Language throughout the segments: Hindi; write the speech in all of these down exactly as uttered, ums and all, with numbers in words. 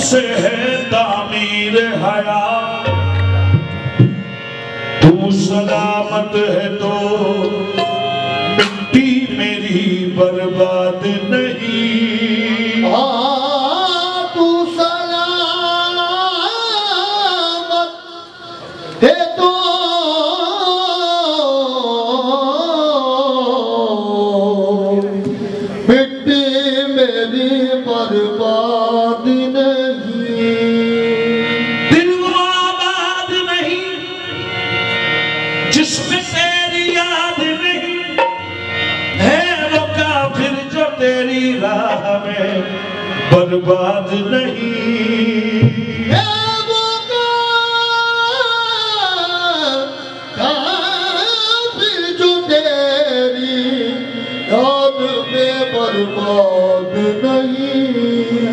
से है तामीर हया, तू सलामत है तो मिट्टी मेरी बर्बाद नहीं। हाँ तू सलामत है तो मिट्टी मेरी बर्बाद नहीं। दिल वो आबाद नहीं जिसमें तेरी याद नहीं, है वो काफिर जो तेरी राह में बर्बाद नहीं। है वो काफिर जो तेरी याद में बर्बाद नहीं।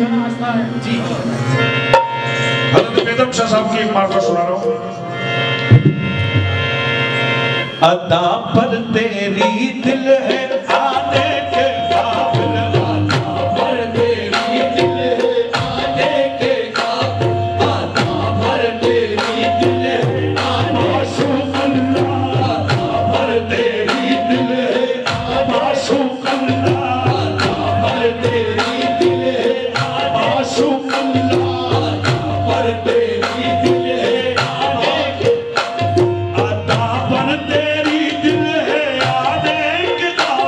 हज़रत बेदम शाह साहब की एक मार्फत सुना रहा हूँ। अदा पर तेरी दिल है आने के काबिल, अदा पर तेरी दिल है आने के काबिल, अदा पर तेरी दिल है माशूक अल्लाह, अदा पर तेरी दिल है माशूक अल्लाह, अदा पर तेरी दिल है माशूक अल्लाह, अदा पर तेरी दिल है आने के, अदा पर तेरी दिल है आने के काबिल।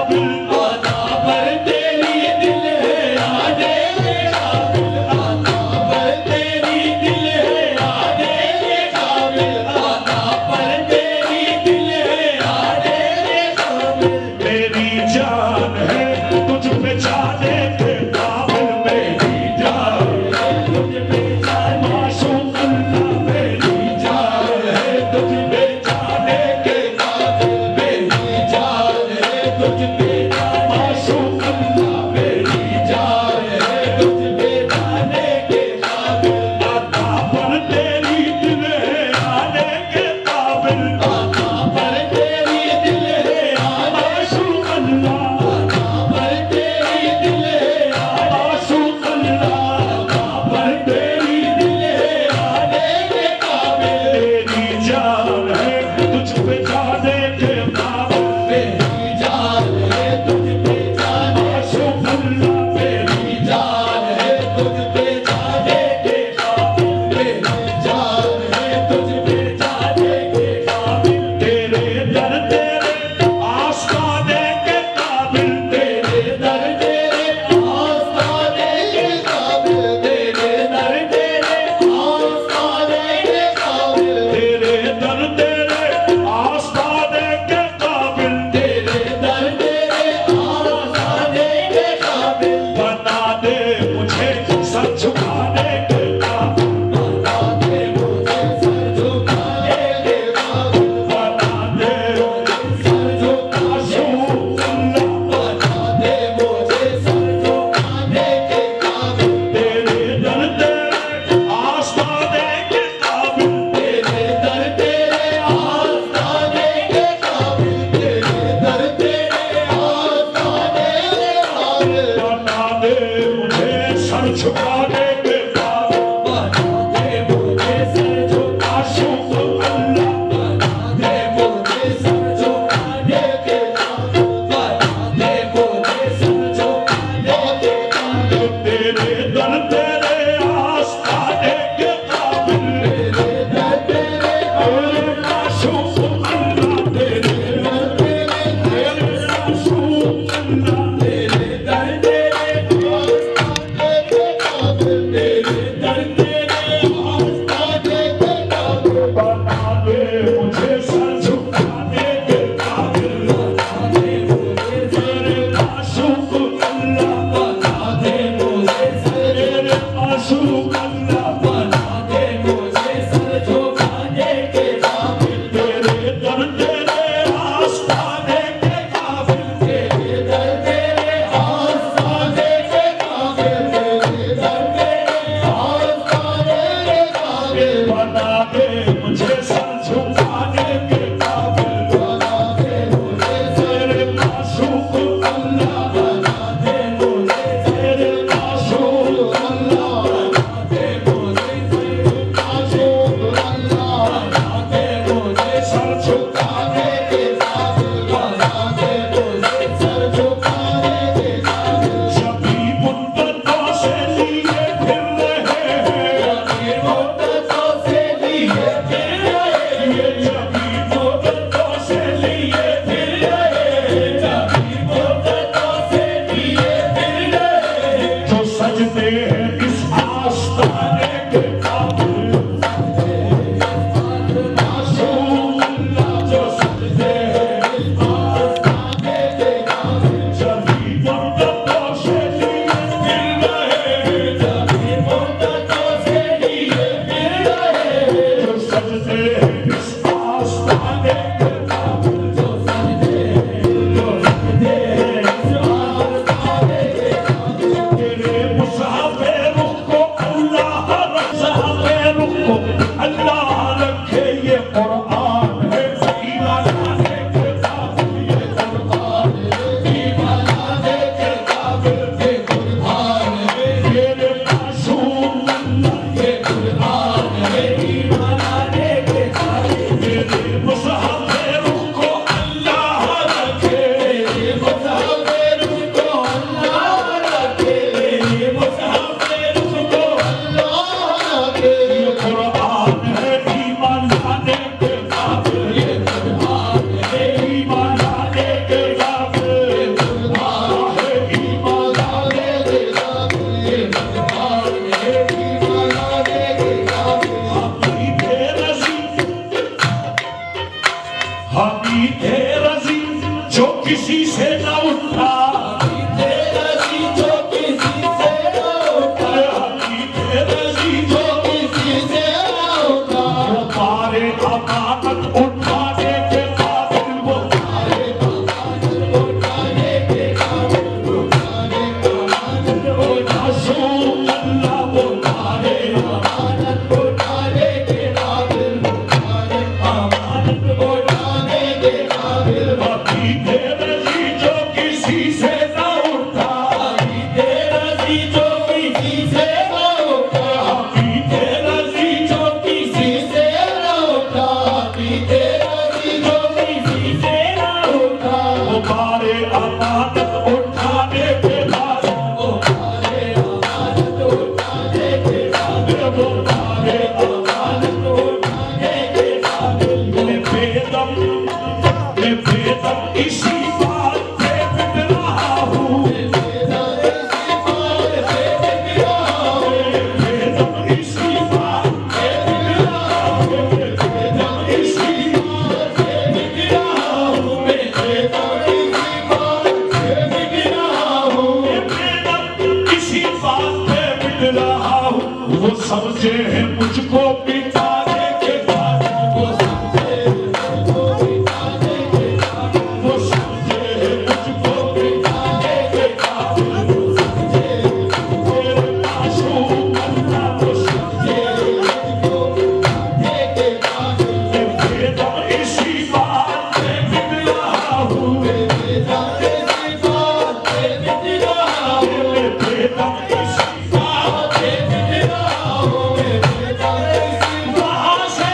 किसी से न उठा, तेरा जी जो किसी से न उठा, तेरा जी जो किसी से न उठा, हमारे अमानत उठाने के काबिल वो, हमारे अमानत उठाने के काबिल वो, हमारे अमानत रसूल अल्लाह वो, हमारे अमानत उठाने के काबिल वो, हमारे अमानत उठाने के काबिल वो, तेरा जी जो किसी से न उठा, तेरा जी जो किसी से न उठा, तेरा जी जो किसी से न उठा, तेरा जी जो किसी से न उठा, हमारे अमानत उठाने के बाद, हमारे अमानत उठाने के बाद, हमारे अमानत उठाने के बाद, मैं बेदम मैं बेदम इसी बात पे बिक रहा हूँ, बेदम इसी बात पे बिक रहा हूँ, बेदम इसी बात पे बिक रहा हूँ, बेदम इसी बात पे बिक रहा हूँ, बेदम इसी बात पे बिक रहा हूँ, बेदम इसी बात पे बिक रहा हूँ। वो समझे हैं मुझको बिताने के बाद, वो समझे हैं मुझको बिताने के बाद, वो समझे हैं मुझको बिताने के बाद, वो समझे मेरे मासूम अल्लाह, वो समझे मुझको बिताने के बाद, मैं बेदम इसी बात पे बिक रहा हूँ, मैं बेदम इसी बात पे बिक रहा हूँ, मैं बेदम इसी बात पे बिक रहा हूँ, मैं बेदम इसी वहाँ से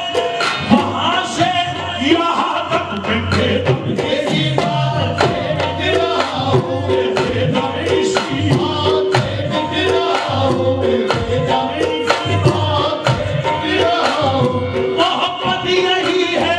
वहाँ से यहाँ तक मैं बेदम इसी बात पे बिक रहा हूँ, मैं बेदम इसी बात पे बिक रहा हूँ, मैं बेदम इसी बात पे बिक रहा हूँ। मोहब्बत यही है,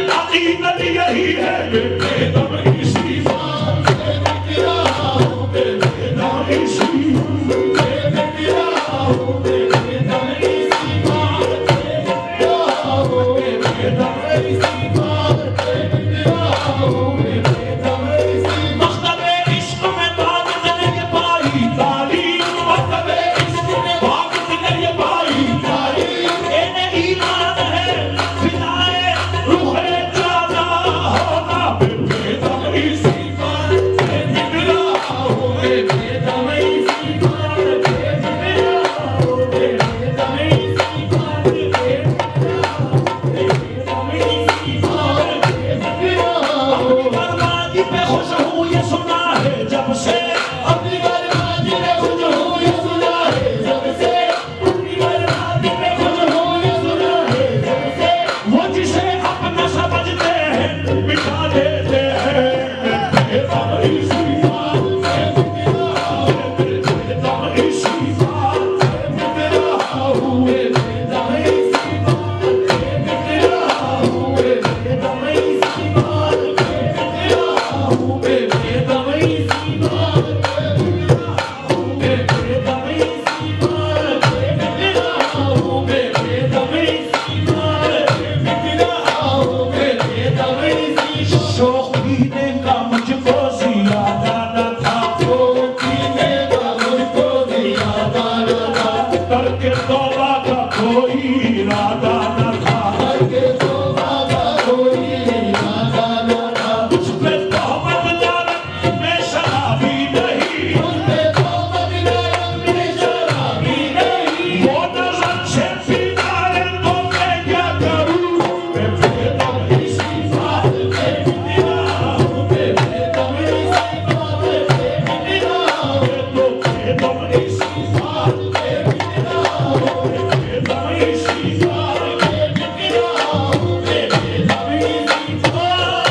अकीदत यही है, मैं बेदम इसी बात पे बिक रहा हूँ, मैं बेदम इसी पे बिक रहा हूँ, मैं बेदम इसी बात पे बिक रहा हूँ, मैं बेदम इसी बात पे बिक रहा हूँ, मैं बेदम इसी मकतबे इश्क में बात करके पाई तालीम, मकतबे इश्क में बात करके पाई तालीम, इन्हें ईमान है फिदाए रूहे जाना होना, मैं बेदम इसी बात पे बिक रहा हूँ, मैं बेदम इसी बात पे बिक रहा हूँ, मैं बेदम इसी बात पे बिक रहा हूँ, मैं बेदम इसी बात पे बिक रहा हूँ। बर्बादी पे खुश हूँ ये सुना है जब से, अपनी बर्बादी पे खुश हूँ ये सुना है जब से, अपनी बर्बादी पे खुश हूँ ये सुना है जब से, वो जिसे अपना समझते हैं मिटा देते हैं, मैं बेदम इसी बात पे बिक रहा हूँ, मैं बेदम इसी बात पे बिक रहा हूँ, मैं बेदम इसी बात पे बिक रहा हूँ, मैं बेदम इसी बात पे बिक रहा हूँ, मैं बेदम इसी बात पे बिक रहा हूँ, मैं बेदम इसी बात पे बिक रहा हूँ, मैं बेदम इसी बात पे बिक रहा हूँ, मैं बेदम इसी शौक पीने का मुझको ज़ियादा न था, शौक पीने का मुझको ज़ियादा न था, करके तौबा का कोई इरादा न था, करके तौबा का कोई इरादा न था, उस पे तौबत लानत में शराबी नहीं, उस पे तौबत लानत में शराबी नहीं, वो नज़र से पीना है तो मैं क्या करूँ, मैं बेदम इसी बात पे बिक रहा हूँ, मैं बेदम इसी बात पे बिक रहा हूँ, तो बेदम इसी बात पे बिक रहा हूँ, मैं बेदम इसी बात पे बिक रहा हूँ, मैं बेदम इसी बात।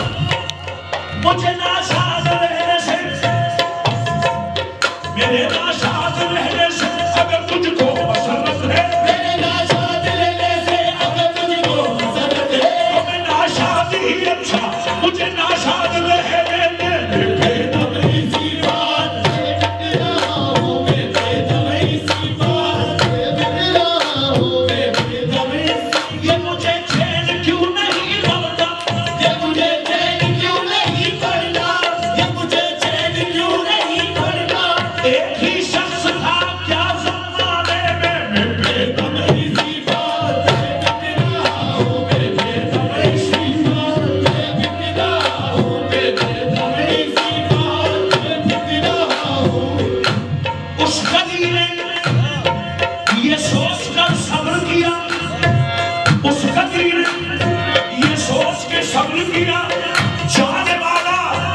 मुझे नाशाद रहने से, मेरे नाशाद रहने से अगर तुझको मसरत है, मेरे नाशाद रहने से अगर तुझको मसरत है, तो मैं नाशाद ही अच्छा, मुझे नाशाद रहने दे, मैं बेदम इसी बात पे बिक रहा हूँ, मैं बेदम इसी बात पे बिक रहा हूँ, मैं बेदम इसी, ये मुझे चैन क्यों नहीं पड़ता, ये मुझे चैन क्यों नहीं पड़ता,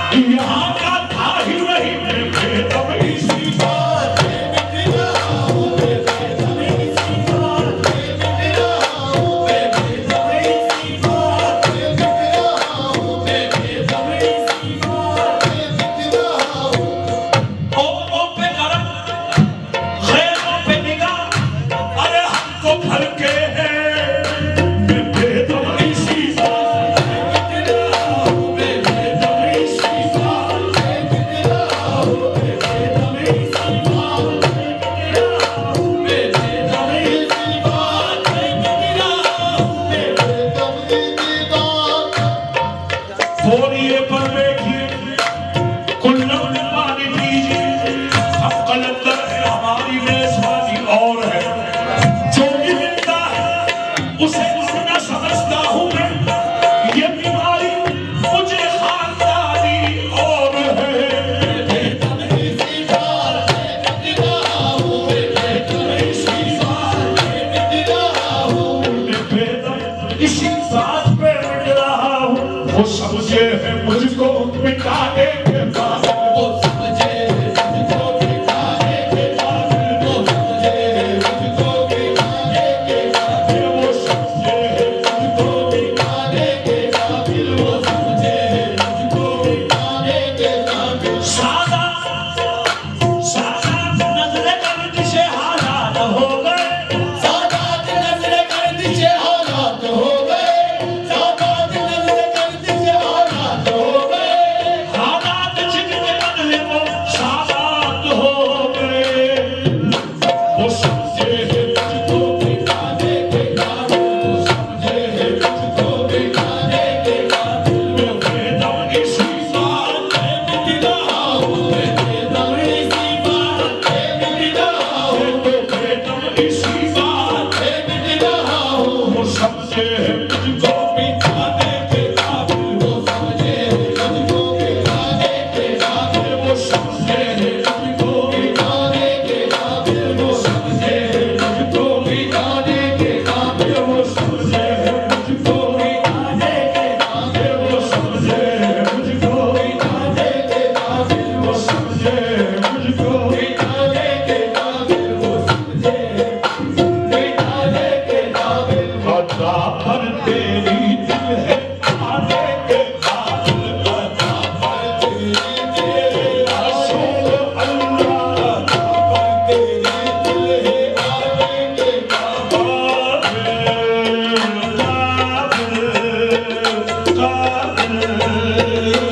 यहाँ का था ही वही मैं बेदम इसी बात काबिल